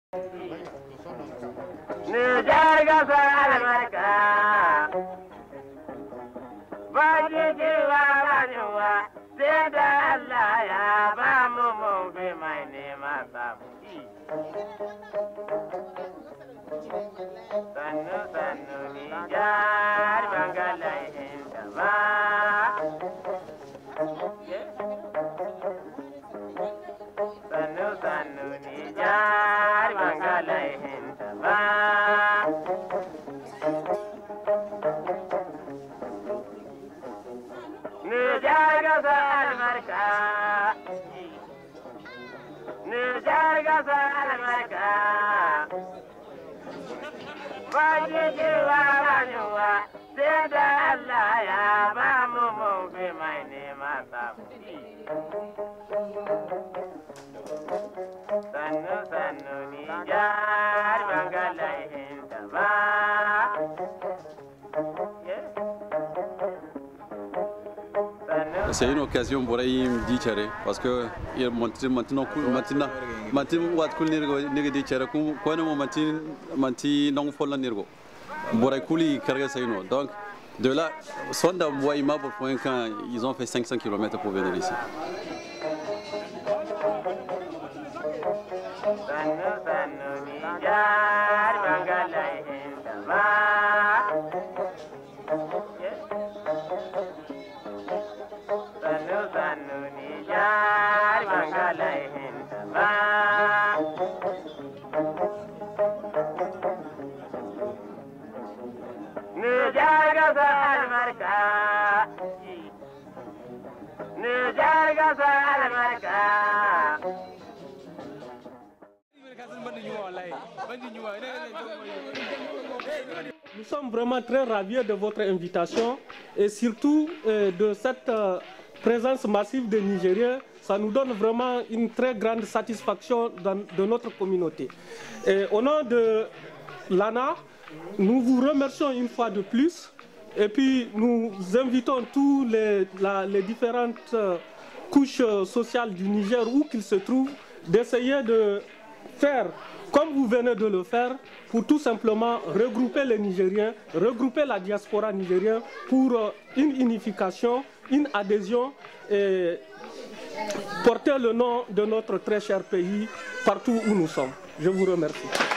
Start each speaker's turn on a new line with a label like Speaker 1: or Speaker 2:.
Speaker 1: Nijar gasa albarka, ba jijiwa ba yiwa, sai da Allah ya ba mu bi mai nema samu. Sannu sannu Nijar bangalaihin da ba. Sannu sannu Nijar bangalaihin da ba. Nijar gasa albarka, Nijar gasa albarka, ba jijiwa ba yiwa, sai da Allah ya ba mu bi mai nema samu. Sannu sannu Nijar bangalaihin da ba.
Speaker 2: C'est une occasion pour Aïm Dichere parce que maintenant wat kul nirgo Dichere quoi ne manti non folla nirgo boray kuli carga sayno donc de là sonda Waima pour point quand ils ont fait 500 km pour venir ici.
Speaker 1: Nijar gasa albarka, Nijar gasa albarka.
Speaker 3: Nous sommes vraiment très ravis de votre invitation et surtout de cette présence massive des Nigériens. Ça nous donne vraiment une très grande satisfaction de notre communauté. Et au nom de l'ANA, nous vous remercions une fois de plus et puis nous invitons tous les différentes couches sociales du Niger où qu'ils se trouvent d'essayer de faire comme vous venez de le faire pour tout simplement regrouper les Nigériens, regrouper la diaspora nigérienne pour une unification, une adhésion et porter le nom de notre très cher pays partout où nous sommes. Je vous remercie.